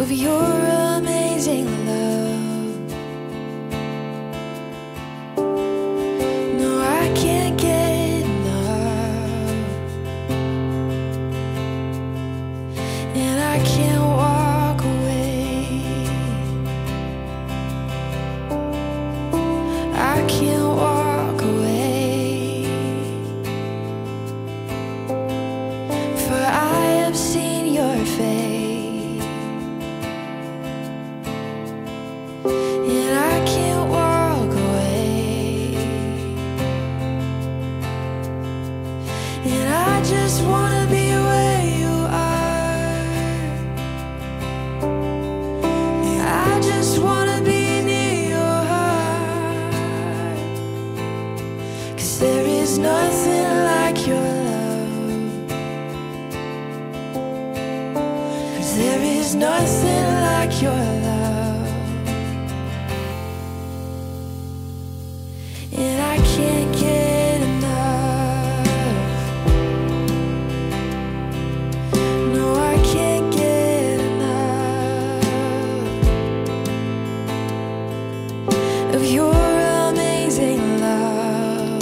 of your amazing love. No, I can't get enough, and I can't walk away. I can't walk away, for I have seen your face, and I can't walk away, and I just wanna be where you are, and I just wanna be near your heart, 'cause there is nothing like your love, 'cause there is nothing like your love, and I can't get enough. No, I can't get enough of your amazing love.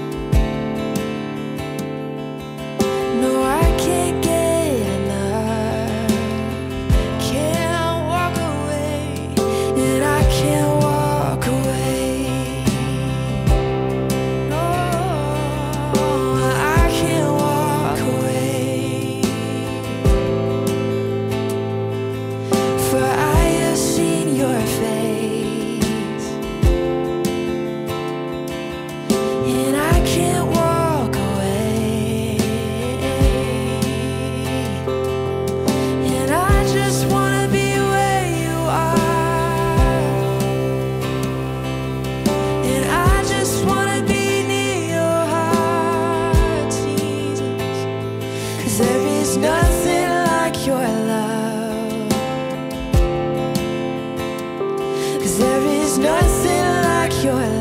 No, I can't get enough. Can't walk away, and I can't walk away. No, I can't walk away, for I have seen your face, and I can't walk away, and I just wanna be where you are, and I just wanna be near your heart, Jesus, 'cause there is nothing like your love, 'cause there is nothing like your love.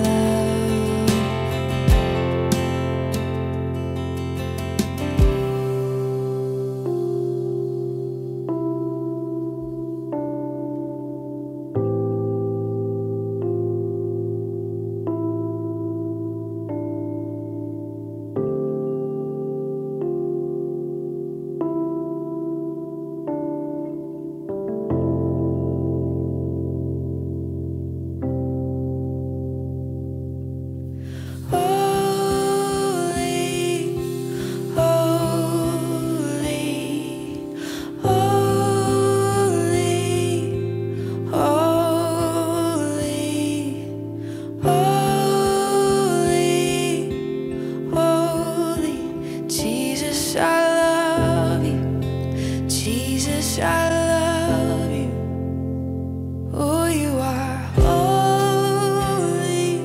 Jesus, I love you. Jesus, I love you. Oh, you are holy,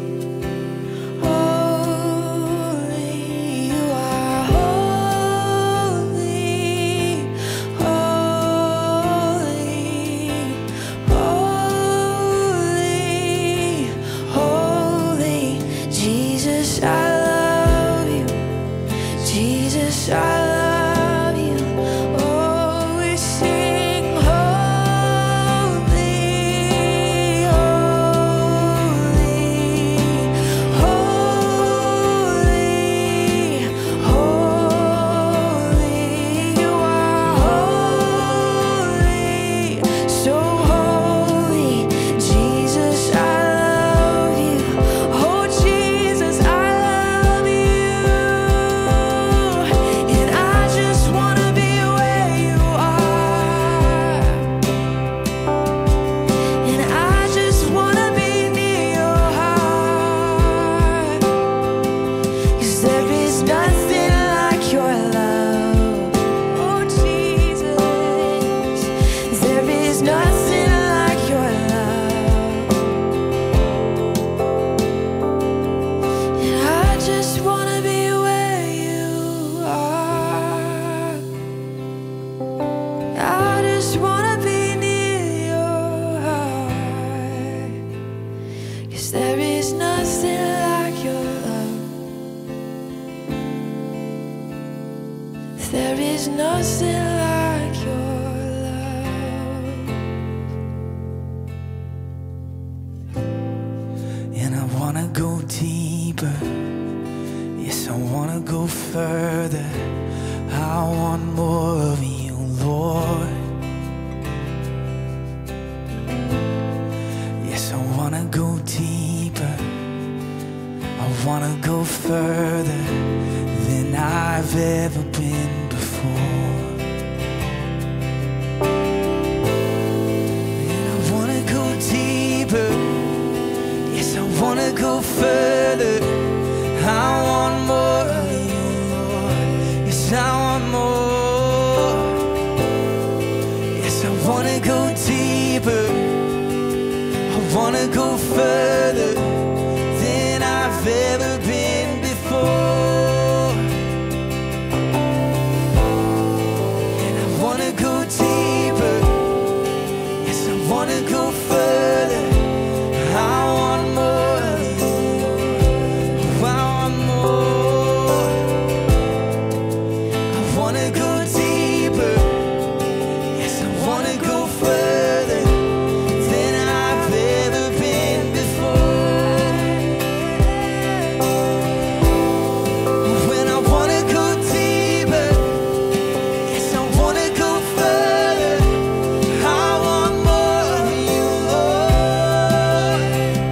holy. You are holy, holy, holy, holy. Jesus, I love you. Jesus, I love you. Oh, we sing holy, holy, holy, holy. You are holy, so holy. Jesus, I love you. Oh, Jesus, I love you. And I just wanna be where you are, and I just wanna be near your heart, 'cause there is nothing like your love. Oh, Jesus, there is nothing like your love, and I just wanna be where you are. I just wanna be near your heart, 'cause there is nothing like your love. There is nothing like your love. want more of you, Lord. Yes, I wanna go deeper. I wanna go further than I've ever been before. And I wanna go deeper. Yes, I wanna go further. I want more of you, Lord. Yes, I want more. Yes, I wanna go deeper. I wanna go further than I've ever been before. And I wanna go deeper. Yes, I wanna go further. I want more of you. I want more. I wanna go deeper. Yes, I wanna go further than I've ever been before. When I wanna go deeper, yes, I wanna go further. I want more of you, Lord.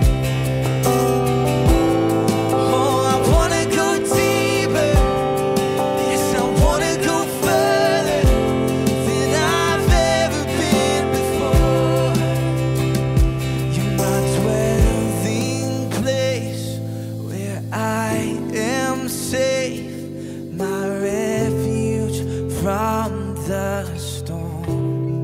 Oh, I wanna go deeper. Yes, I wanna go further than I've ever been before. You're my dwelling place where I am safe, my refuge from the storm.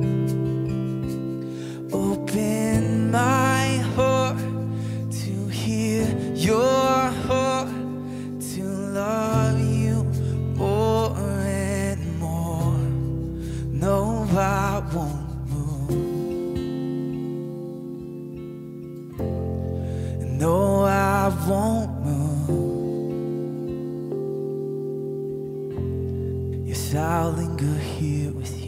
Open my heart to hear your heart, to love you more and more. No, I won't move. No, I won't move. Yes, I'll linger here with you.